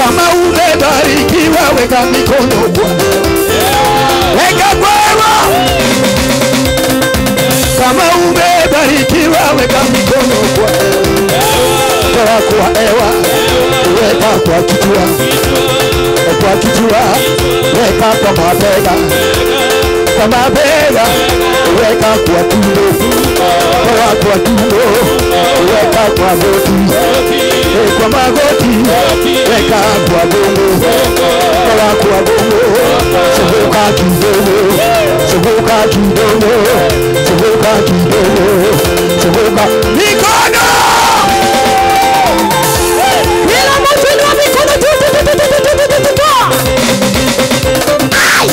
Kama umebarikiwa weka mikono kwa. Weka kwa. Kama umebarikiwa weka mikono kwa. Toa kwa hewa. Weka kwa kichwa. Kwa kichwa. Weka kwa mabega. Kwa mabega. Weka kwa tumbo. Toa kwa tumbo. Weka kwa goti. Kwa magoti. Weka kwa bongo. Toa kwa bongo. Sebuka kidogo. Sebuka kidogo. Sebuka kidogo. Sebuka mikono. Bila mtu inua mikono tu. Ai!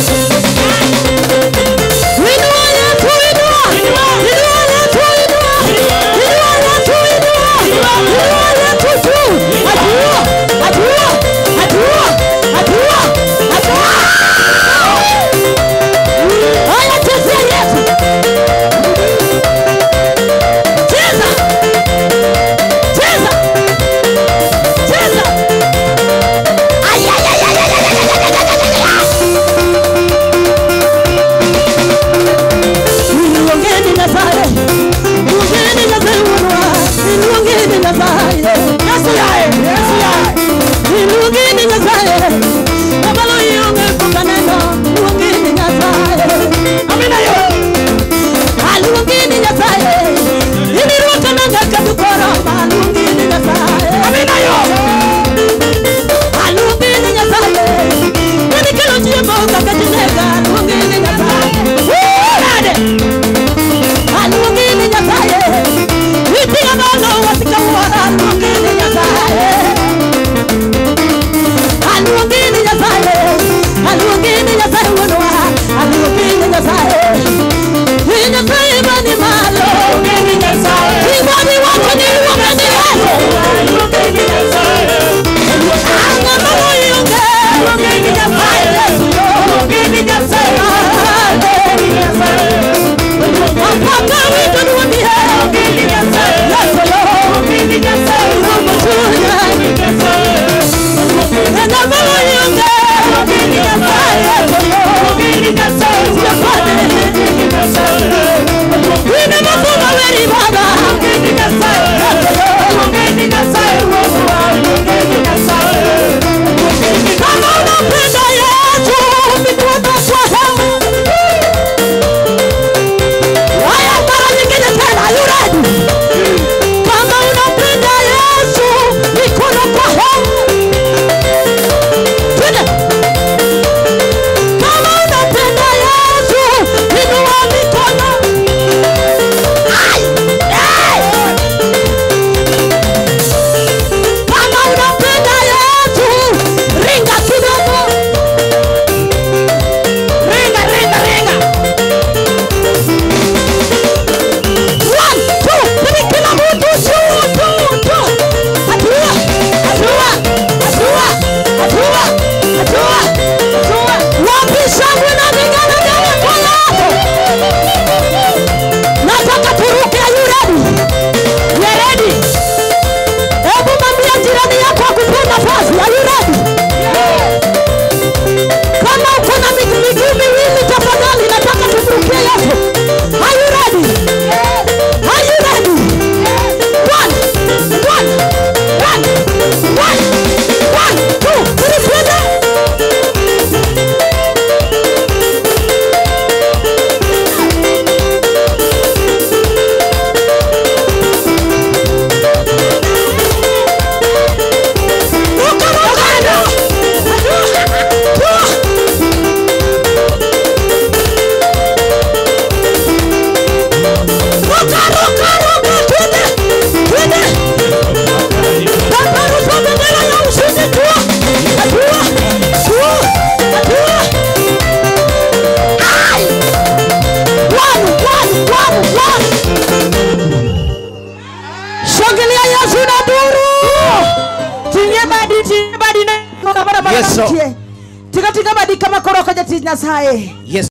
Yes, sir. Tika badi kama koroko jati nyasaye. Yes.